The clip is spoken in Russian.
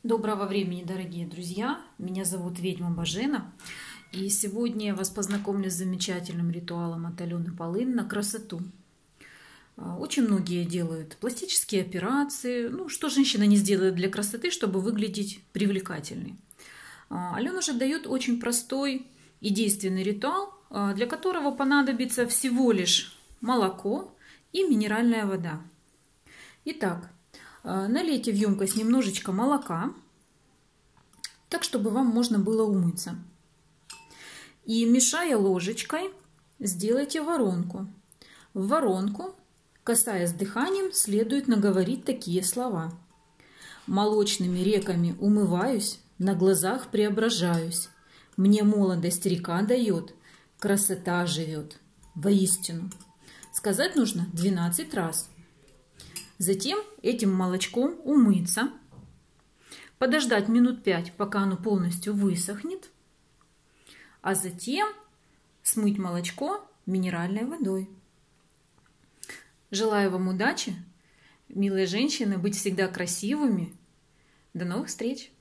Доброго времени, дорогие друзья! Меня зовут ведьма Божена. И сегодня я вас познакомлю с замечательным ритуалом от Алены Полын на красоту. Очень многие делают пластические операции. Ну, что женщина не сделает для красоты, чтобы выглядеть привлекательной. Алена же дает очень простой и действенный ритуал, для которого понадобится всего лишь молоко и минеральная вода. Итак, налейте в емкость немножечко молока, так, чтобы вам можно было умыться. И, мешая ложечкой, сделайте воронку. В воронку, касаясь дыханием, следует наговорить такие слова. «Молочными реками умываюсь, на глазах преображаюсь. Мне молодость река дает, красота живет. Воистину». Сказать нужно 12 раз. Затем этим молочком умыться, подождать минут 5, пока оно полностью высохнет, а затем смыть молочко минеральной водой. Желаю вам удачи, милые женщины, быть всегда красивыми. До новых встреч!